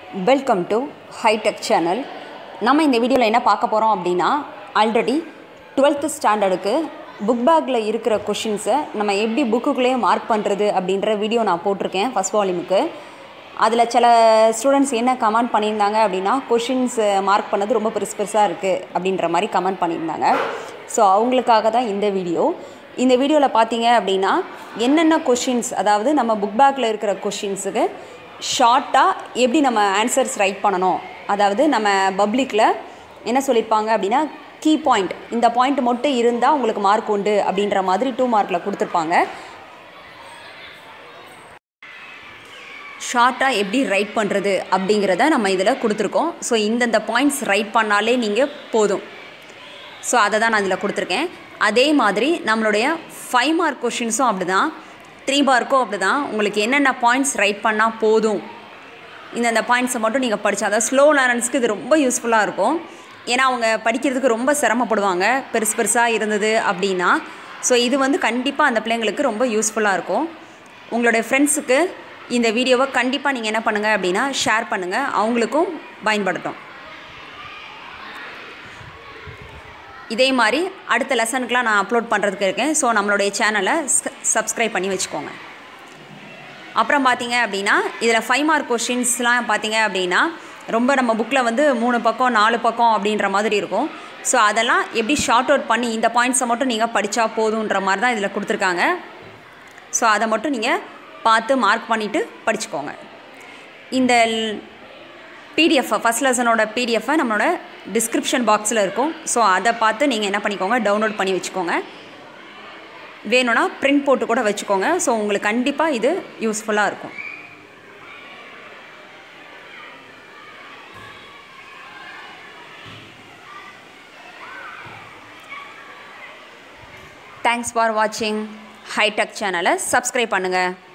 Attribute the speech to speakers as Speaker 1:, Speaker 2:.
Speaker 1: Welcome to hitech channel. நம்ம இந்த வீடியோவில் என்ன பார்க்க போகிறோம் அப்படின்னா, ஆல்ரெடி 12th ஸ்டாண்டர்டுக்கு புக் பேக்கில் இருக்கிற கொஷின்ஸை நம்ம எப்படி புக்குக்குள்ளேயே மார்க் பண்ணுறது அப்படின்ற வீடியோ நான் போட்டிருக்கேன் ஃபஸ்ட் வால்யூமுக்கு. அதில் சில ஸ்டூடெண்ட்ஸ் என்ன கமெண்ட் பண்ணியிருந்தாங்க அப்படின்னா, கொஷின்ஸ் மார்க் பண்ணது ரொம்ப பெருசாக இருக்குது அப்படின்ற மாதிரி கமெண்ட் பண்ணியிருந்தாங்க. ஸோ அவங்களுக்காக தான் இந்த வீடியோ. இந்த வீடியோவில் பார்த்தீங்க அப்படின்னா, என்னென்ன கொஷின்ஸ், அதாவது நம்ம புக் பேக்கில் இருக்கிற கொஷின்ஸுக்கு ஷார்ட்டாக எப்படி நம்ம ஆன்சர்ஸ் ரைட் பண்ணணும், அதாவது நம்ம பப்ளிக்கில் என்ன சொல்லியிருப்பாங்க அப்படின்னா, கீ பாயிண்ட், இந்த பாயிண்ட் மட்டும் இருந்தால் உங்களுக்கு மார்க் உண்டு அப்படின்ற மாதிரி 2 மார்க்கில் கொடுத்துருப்பாங்க. ஷார்ட்டாக எப்படி ரைட் பண்ணுறது அப்படிங்கிறத நம்ம இதில் கொடுத்துருக்கோம். ஸோ இந்தந்த பாயிண்ட்ஸ் ரைட் பண்ணாலே நீங்கள் போதும். ஸோ அதை தான் நான் இதில் கொடுத்துருக்கேன். அதே மாதிரி நம்மளுடைய 5 மார்க் கொஷின்ஸும் அப்படி தான், 3 மார்க்கும் அப்படி தான். உங்களுக்கு என்னென்ன பாயிண்ட்ஸ் ரைட் பண்ணால் போதும், இந்தந்த பாயிண்ட்ஸை மட்டும் நீங்கள் படித்தா, அதாவது ஸ்லோ லேர்னர்ஸ்க்கு இது ரொம்ப யூஸ்ஃபுல்லாக இருக்கும். ஏன்னா அவங்க படிக்கிறதுக்கு ரொம்ப சிரமப்படுவாங்க பெருசாக இருந்தது அப்படின்னா. ஸோ இது வந்து கண்டிப்பாக அந்த பிள்ளைங்களுக்கு ரொம்ப யூஸ்ஃபுல்லாக இருக்கும். உங்களுடைய ஃப்ரெண்ட்ஸுக்கு இந்த வீடியோவை கண்டிப்பாக நீங்கள் என்ன பண்ணுங்கள் அப்படின்னா ஷேர் பண்ணுங்கள், அவங்களுக்கும் பயன்படுத்தும். இதே மாதிரி அடுத்த லெசனுக்குலாம் நான் அப்லோட் பண்ணுறதுக்கு இருக்கேன். ஸோ நம்மளுடைய சேனலை சப்ஸ்கிரைப் பண்ணி வச்சுக்கோங்க. அப்புறம் பார்த்தீங்க அப்படின்னா, இதில் 5 மார்க் கொஷின்ஸ்லாம் பார்த்தீங்க அப்படின்னா ரொம்ப நம்ம புக்கில் வந்து 3 பக்கம் 4 பக்கம் அப்படின்ற மாதிரி இருக்கும். ஸோ அதெல்லாம் எப்படி ஷார்ட் அவுட் பண்ணி இந்த பாயிண்ட்ஸை மட்டும் நீங்கள் படித்தா போதுன்ற மாதிரி தான் இதில் கொடுத்துருக்காங்க. ஸோ அதை மட்டும் நீங்கள் பார்த்து மார்க் பண்ணிவிட்டு படிச்சுக்கோங்க. இந்த பிடிஎஃப், ஃபஸ்ட் லெசனோட பிடிஎஃப்பை நம்மளோட டிஸ்கிரிப்ஷன் பாக்ஸில் இருக்கும். ஸோ அதை பார்த்து நீங்கள் என்ன பண்ணிக்கோங்க, டவுன்லோட் பண்ணி வச்சுக்கோங்க. வேணும்னா பிரிண்ட் போட்டு கூட வச்சுக்கோங்க. ஸோ உங்களுக்கு கண்டிப்பாக இது யூஸ்ஃபுல்லாக இருக்கும். தேங்க்ஸ் ஃபார் வாட்சிங். ஹைடெக் சேனலை சப்ஸ்கிரைப் பண்ணுங்கள்.